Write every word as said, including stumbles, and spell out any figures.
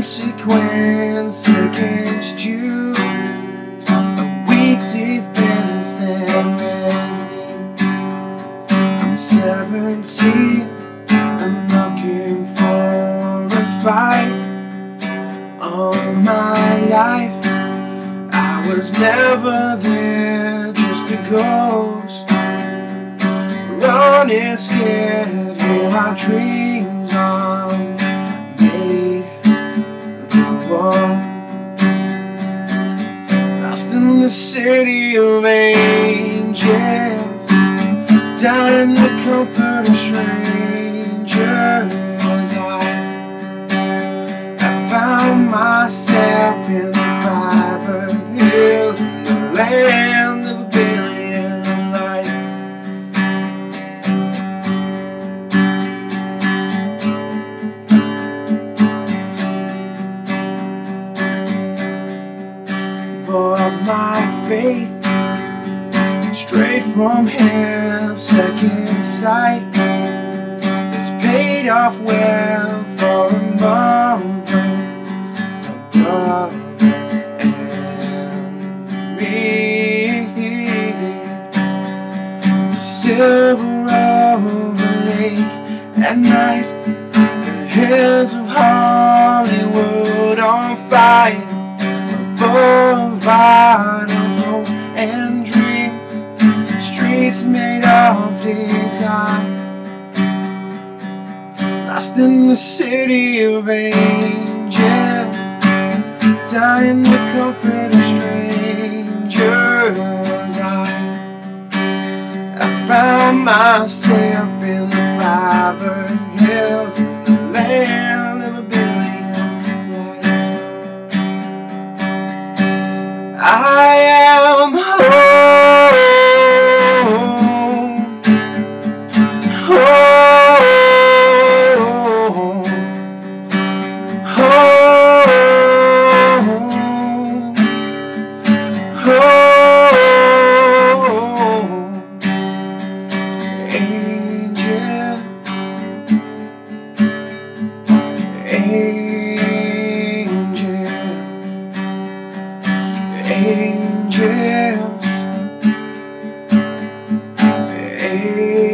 consequence against you, a weak defense that has me. I'm seventeen, I'm looking for a fight. All my life I was never there, just a ghost, running scared. Here my dreams are made of war, lost in the city of angels, dying to comfort a stranger. I found myself in the fiber hills, in the land of a billion lights. But my fate, straight from hell, second sight, is paid off well for a moment above and me. The silver over the lake at night, the hills of Hollywood on fire, a boulevard of hope and dreams, streets made of desire, lost in the city of angels, dying to comfort a stranger's eye. I found myself in the fiber hills, in the land of a billion lights. I am home, home. Angels, angels, angels.